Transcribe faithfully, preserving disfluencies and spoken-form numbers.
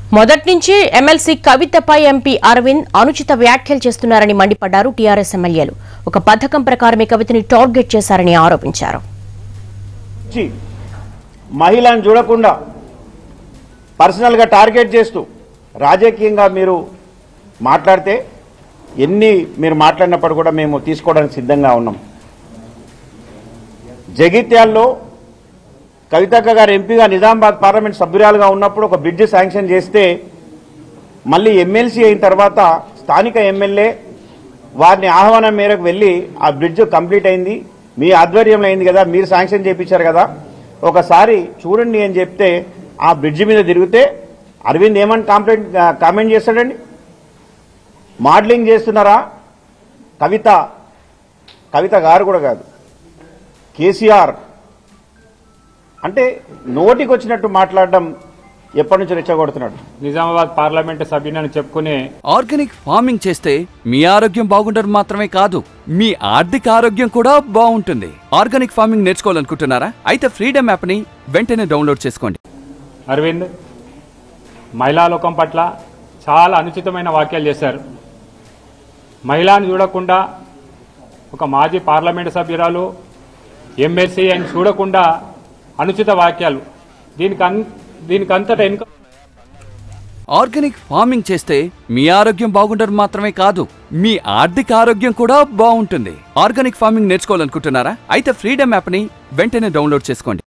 మొదటి నుంచి MLC కవితపై MP Arvind అనుచిత వ్యాఖ్యలు చేస్తున్నారని మండిపడ్డారు టీఆర్ఎస్ ఎమ్మెల్యేలు. ఒక పథకం ప్రకారమే కవితని టార్గెట్ చేశారని ఆరోపించారు. మహిళను చూడకుండా పర్సనల్ గా టార్గెట్ చేస్తూ రాజకీయంగా మీరు మాట్లాడితే ఎన్ని మీరు మాట్లాడినప్పుడు కూడా మేము తీసుకోవడానికి సిద్ధంగా ఉన్నాం. జగిత్యాల్లో కవితక్క గారు ఎంపీగా నిజామాబాద్ పార్లమెంట్ సభ్యురాలుగా ఉన్నప్పుడు ఒక బ్రిడ్జ్ శాంక్షన్ చేస్తే మళ్ళీ ఎమ్మెల్సీ అయిన తర్వాత స్థానిక ఎమ్మెల్యే వారిని ఆహ్వానం మేరకు వెళ్ళి ఆ బ్రిడ్జ్ కంప్లీట్ అయింది, మీ ఆధ్వర్యంలో అయింది కదా, మీరు శాంక్షన్ చేయించారు కదా, ఒకసారి చూడండి అని చెప్తే ఆ బ్రిడ్జ్ మీద తిరిగితే అరవింద్ ఏమని కాంప్లైంట్ కామెంట్ చేస్తాడండి? మోడలింగ్ చేస్తున్నారా? కవిత కవిత గారు కూడా కాదు, కేసీఆర్ అంటే నోటికి వచ్చినట్టు మాట్లాడడం ఎప్పటి నుంచి రెచ్చగొడుతున్నాడు. నిజామాబాద్ పార్లమెంట్ సభ్యుని చెప్పుకునే ఆర్గానిక్ ఫార్మింగ్ చేస్తే మీ ఆరోగ్యం బాగుండడం మాత్రమే కాదు, మీ ఆర్థిక ఆరోగ్యం కూడా బాగుంటుంది. ఆర్గానిక్ ఫార్మింగ్ నేర్చుకోవాలనుకుంటున్నారా? అయితే ఫ్రీడమ్ యాప్ ని వెంటనే డౌన్లోడ్ చేసుకోండి. అరవింద్ మహిళా లోకం పట్ల చాలా అనుచితమైన వ్యాఖ్యలు చేశారు. మహిళను చూడకుండా ఒక మాజీ పార్లమెంట్ సభ్యురాలు ఎమ్మెల్సీ అని చూడకుండా అనుచిత వాక్యాలు, దీనికి దీనికంతటా ఎన్నిక. ఆర్గానిక్ ఫార్మింగ్ చేస్తే మీ ఆరోగ్యం బాగుండడం మాత్రమే కాదు, మీ ఆర్థిక ఆరోగ్యం కూడా బాగుంటుంది. ఆర్గానిక్ ఫార్మింగ్ నేర్చుకోవాలనుకుంటున్నారా? అయితే ఫ్రీడమ్ యాప్ ని వెంటనే డౌన్లోడ్ చేసుకోండి.